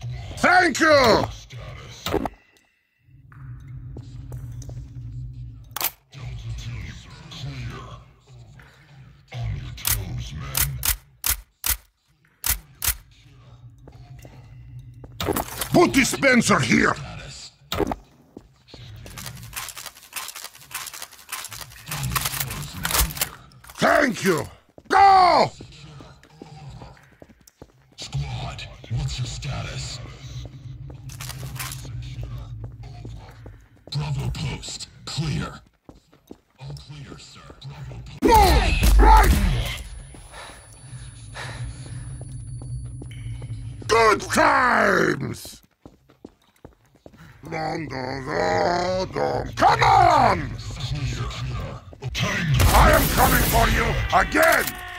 Thank you! Put dispenser here! Thank you! Go! Squad, what's your status? Bravo post, clear. All clear, sir. Bravo post. Move! Right! Good times! Come on! I am coming for you again!